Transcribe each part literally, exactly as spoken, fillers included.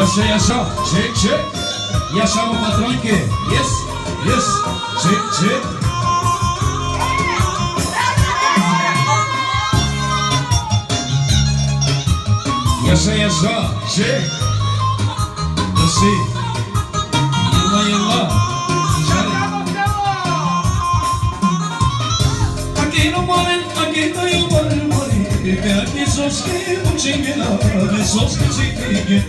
Yasha, yasha, check, check. Yasha, mă patronche. Yes, yes, check, check. Yasha, yasha, check. Mersi. Yalla, yalla. Aqui no mare, aqui no eu mare, mare. Que aqui só se o chingue lá, só se chingue.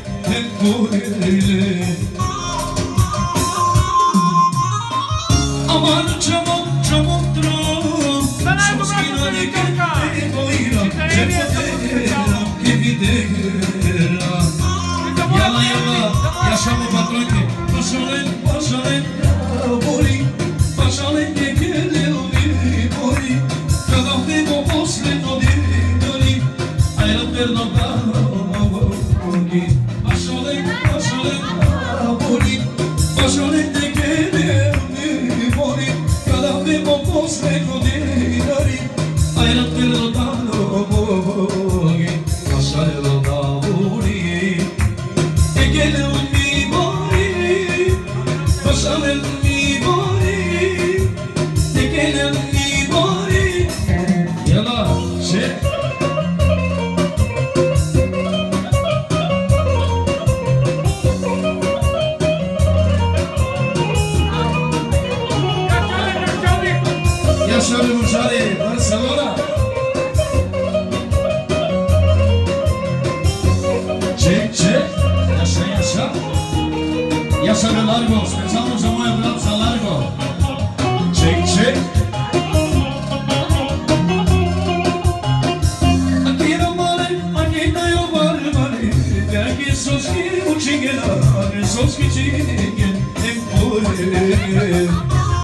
Aman çabuk çabuk dur. Soskina de que boira, que videra. Yalla yalla, yaşamı patronke. Paşalen, paşalen, bori, paşalen de gele ori, bori. Cada vez vou posle no di, dori. Ai la perno bori. Paşalen, paşalen, bori, paşalen de gele ori, bori. Cada vez vou posle no di, dori. Ai la perno bori. Paşalen bori. De gele ori, bori. Paşalen bori. De gele ori, bori. Yalla, şey. Yaşarı Muşari, Barcelona. Çek, çek. Yaşa, yaşa. Yaşarı Largo. Pensamos en una plaza Largo. Çek, çek. Aquí no mare, aquí no yo mare, mare. De aquí sos que un chingue, sos que chinguen en pure.